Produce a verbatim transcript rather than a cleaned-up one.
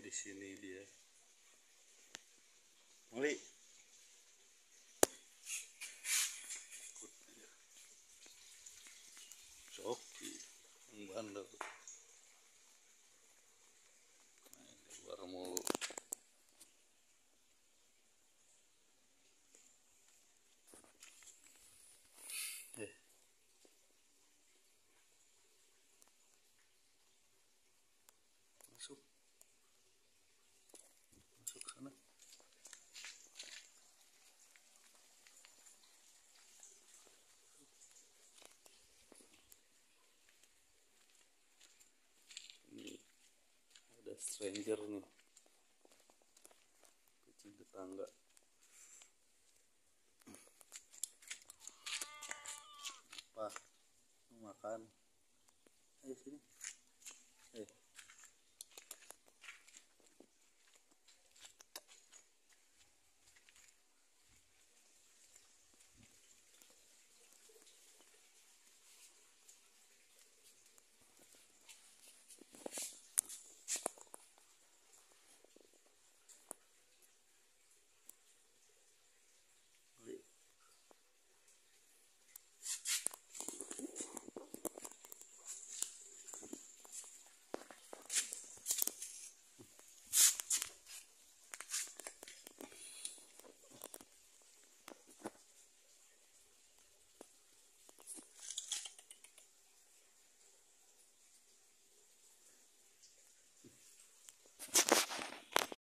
di sini dia. Mali. Ikut dia. Soki, yang bandel. Nah, ini luar mulu. Eh. Masuk. Masuk sana. Stranger nih, kucing tetangga. Apa? Mau makan? Ayo sini.